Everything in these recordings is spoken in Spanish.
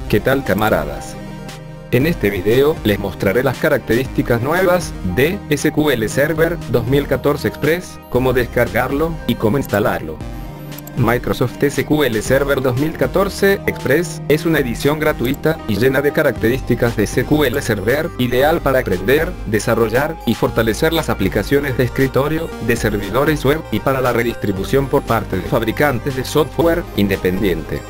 ¿Qué tal, camaradas? En este video les mostraré las características nuevas de SQL Server 2014 Express, cómo descargarlo y cómo instalarlo. Microsoft SQL Server 2014 Express es una edición gratuita y llena de características de SQL Server, ideal para aprender, desarrollar y fortalecer las aplicaciones de escritorio, de servidores web y para la redistribución por parte de fabricantes de software independiente.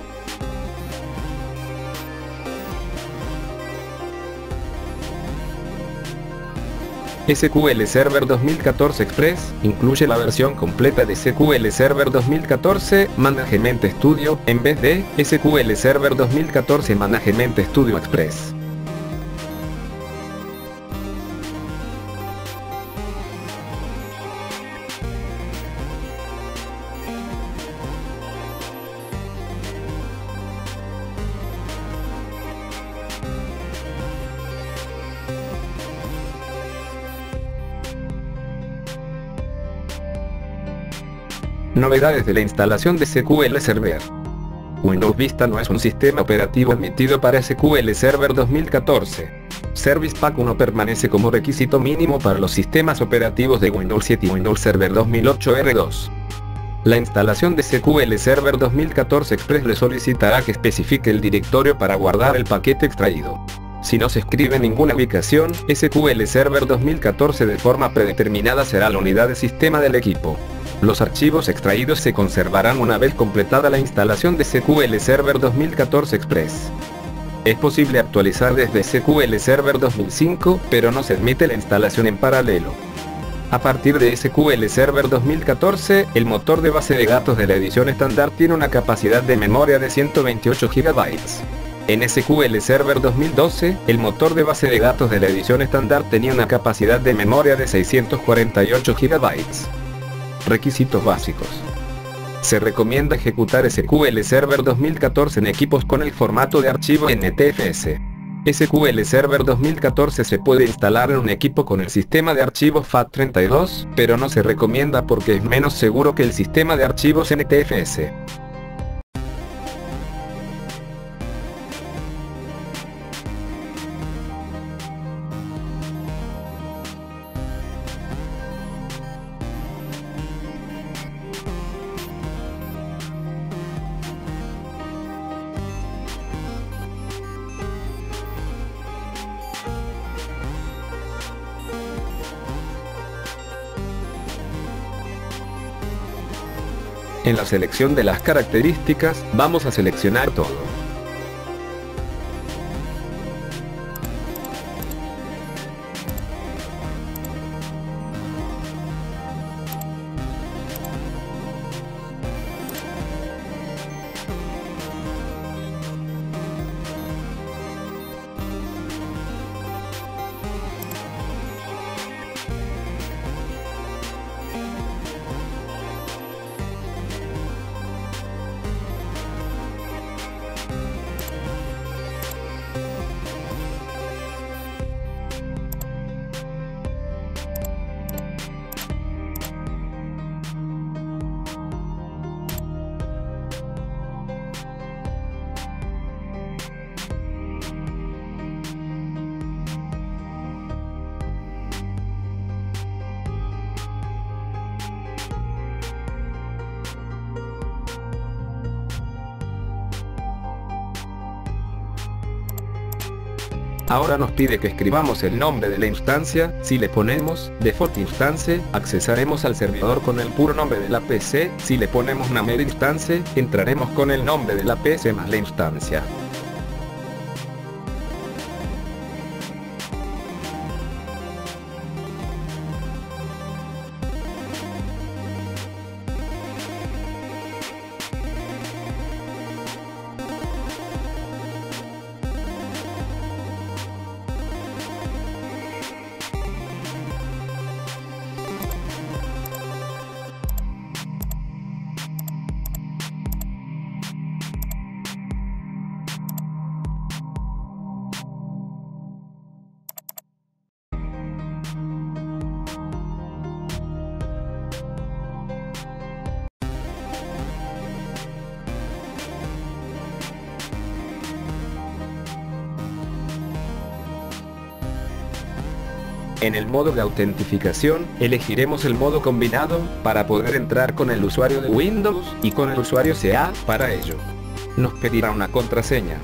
SQL Server 2014 Express incluye la versión completa de SQL Server 2014 Management Studio en vez de SQL Server 2014 Management Studio Express. Novedades de la instalación de SQL Server. Windows Vista no es un sistema operativo admitido para SQL Server 2014. Service Pack 1 permanece como requisito mínimo para los sistemas operativos de Windows 7 y Windows Server 2008 R2. La instalación de SQL Server 2014 Express le solicitará que especifique el directorio para guardar el paquete extraído. Si no se escribe ninguna ubicación, SQL Server 2014 de forma predeterminada será la unidad de sistema del equipo. Los archivos extraídos se conservarán una vez completada la instalación de SQL Server 2014 Express. Es posible actualizar desde SQL Server 2005, pero no se admite la instalación en paralelo. A partir de SQL Server 2014, el motor de base de datos de la edición estándar tiene una capacidad de memoria de 128 GB. En SQL Server 2012, el motor de base de datos de la edición estándar tenía una capacidad de memoria de 648 GB. Requisitos básicos. Se recomienda ejecutar SQL Server 2014 en equipos con el formato de archivo NTFS. SQL Server 2014 se puede instalar en un equipo con el sistema de archivos FAT32, pero no se recomienda porque es menos seguro que el sistema de archivos NTFS. En la selección de las características, vamos a seleccionar todo. Ahora nos pide que escribamos el nombre de la instancia. Si le ponemos Default Instance, accesaremos al servidor con el puro nombre de la PC. Si le ponemos Named Instance, entraremos con el nombre de la PC más la instancia. En el modo de autentificación, elegiremos el modo combinado, para poder entrar con el usuario de Windows, y con el usuario CA, para ello. Nos pedirá una contraseña.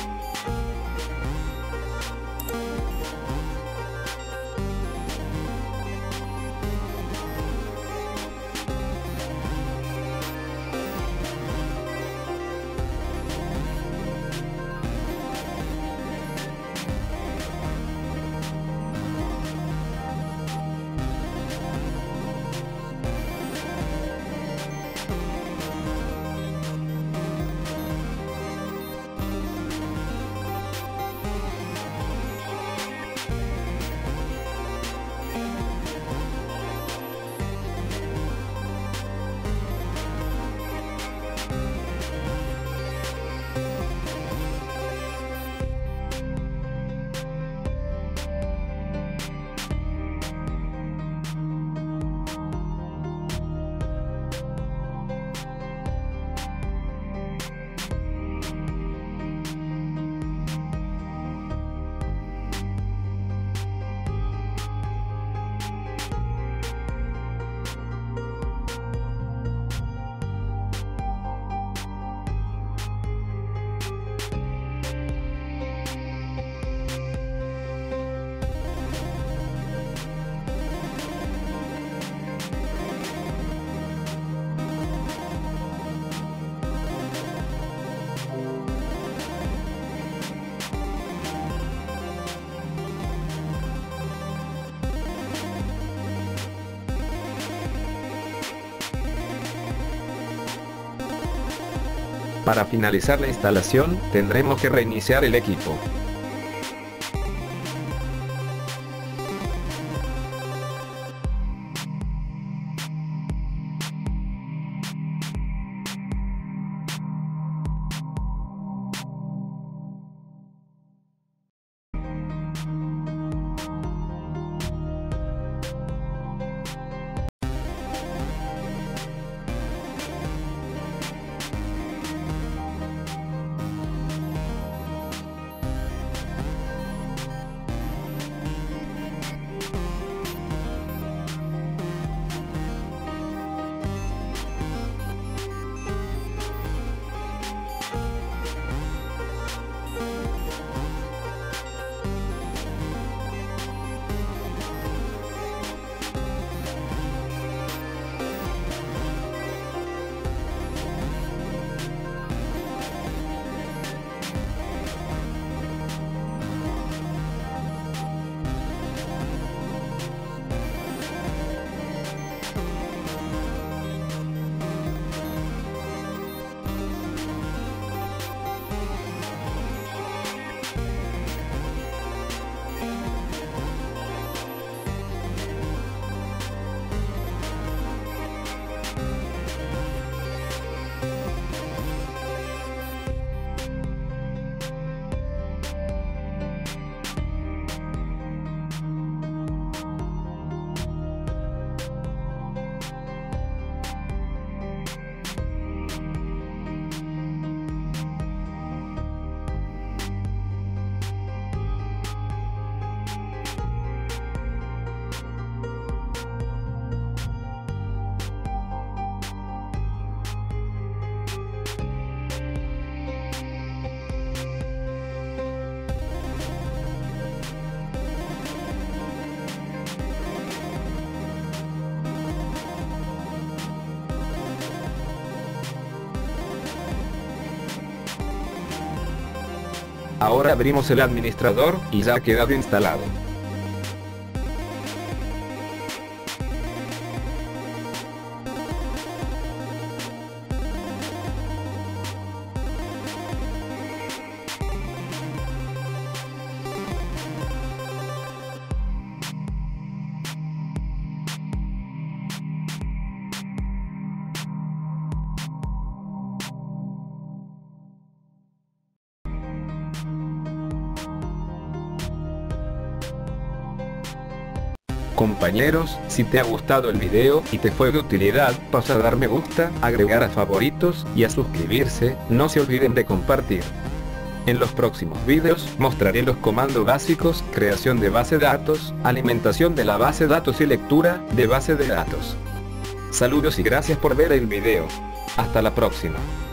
Para finalizar la instalación, tendremos que reiniciar el equipo. Ahora abrimos el administrador, y ya ha quedado instalado. Compañeros, si te ha gustado el video y te fue de utilidad, pasa a dar me gusta, agregar a favoritos y a suscribirse, no se olviden de compartir. En los próximos vídeos mostraré los comandos básicos, creación de base de datos, alimentación de la base de datos y lectura de base de datos. Saludos y gracias por ver el video. Hasta la próxima.